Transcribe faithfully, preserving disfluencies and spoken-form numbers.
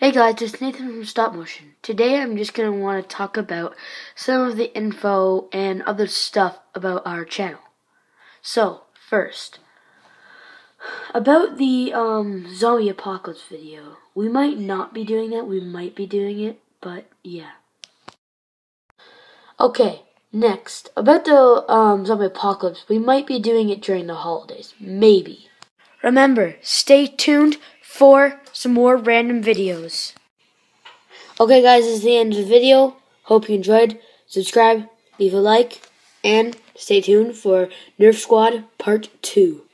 Hey guys, it's Nathan from Stop Motion. Today I'm just going to want to talk about some of the info and other stuff about our channel. So, first, about the um, zombie apocalypse video. We might not be doing that, we might be doing it, but yeah. Okay, next, about the um, zombie apocalypse, we might be doing it during the holidays. Maybe. Remember, stay tuned for some more random videos. Okay guys, this is the end of the video. Hope you enjoyed. Subscribe, leave a like, and stay tuned for Nerf Squad Part two.